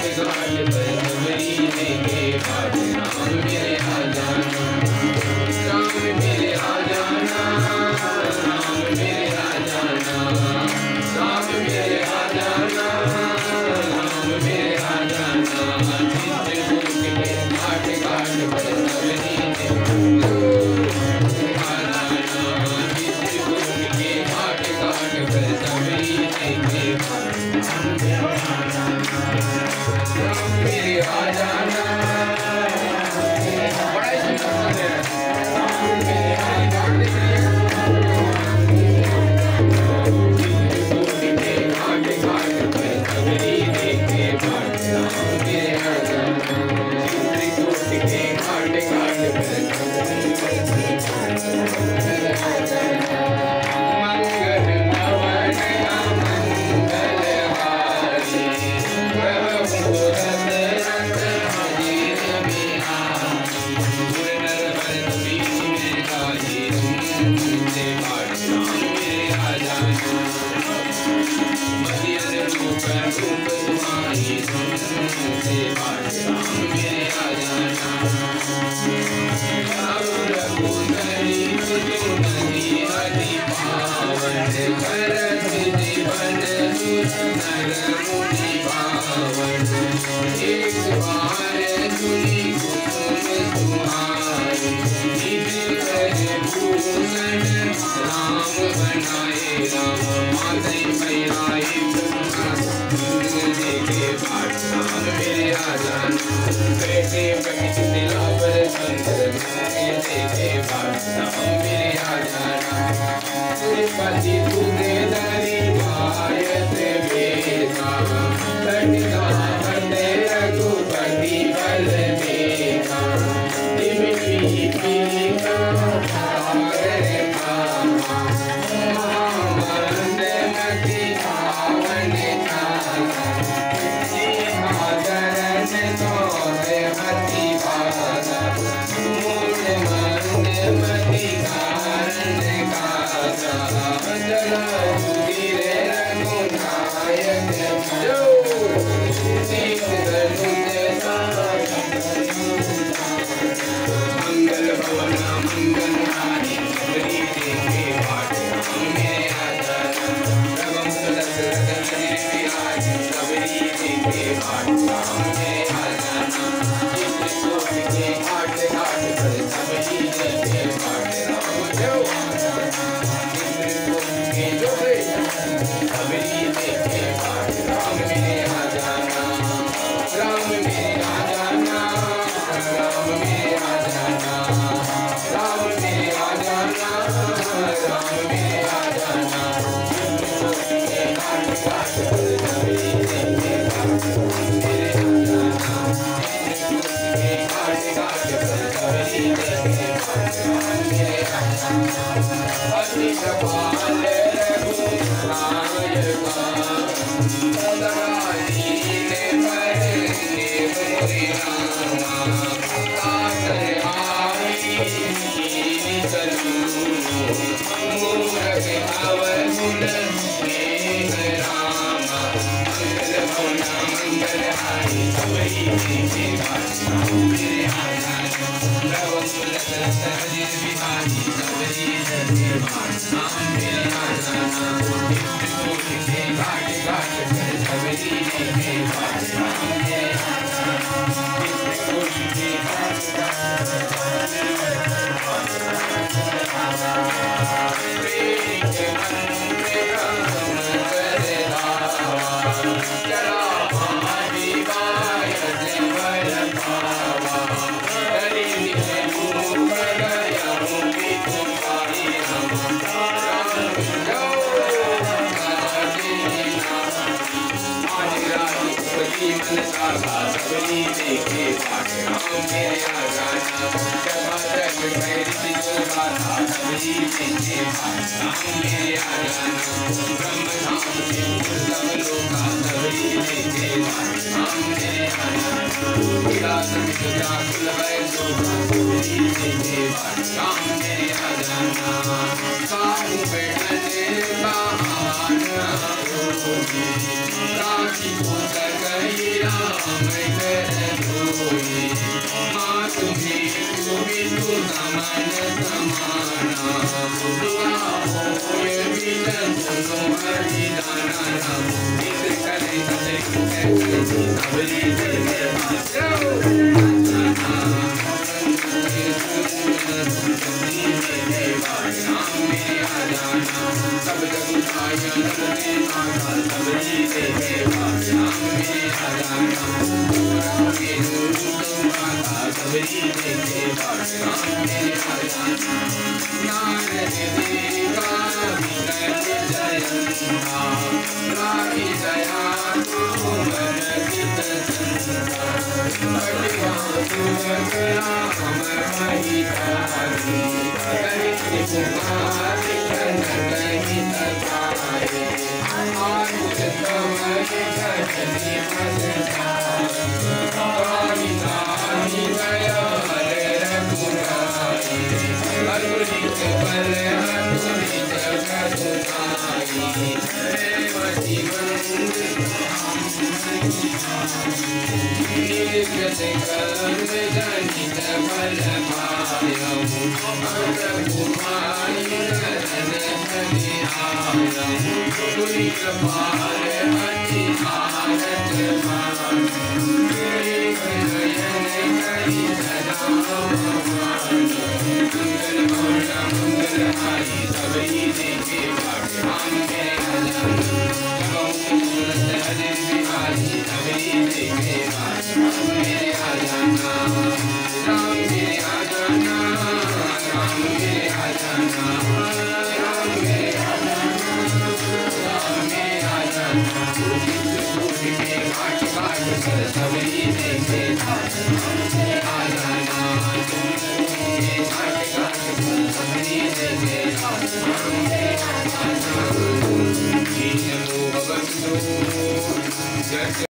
राखी राम कर धोई माँ तुम्हें बिंदु नमन समाना दुआ होय मिलन सुनो हरि दाना इस करे सते सबरी देवे सब जग छाया रघुने माता सबरी देवे राम मेरे आजाना के रूप माता सबरी देवे राम मेरे आजाना नारद देवा विनय जयंता राखी दया तो मन चित संता बढ़िया सुमरा हमर मही कारी कहि कुमार कहि तकारे आयुष समय जननी भजनारी नारी दया रघुराई अगुरित बल अगुरित करुणाई रेवती नीलकंठ कर्म जनित बल पायऊ कुमारी नरन हरि आयऊ सुरी कृपाल हरि भारत मान करि सदा मंगल मंगल हारी सबरी देखे राम मेरे हरि बिहारी सबरी देखे राम मेरे आजाना राम मेरे आजाना राम मेरे आजाना राम मेरे आजाना के घाट घाट पर सबरी देखे आजाना के घाट घाट पर सबरी देखे आजाना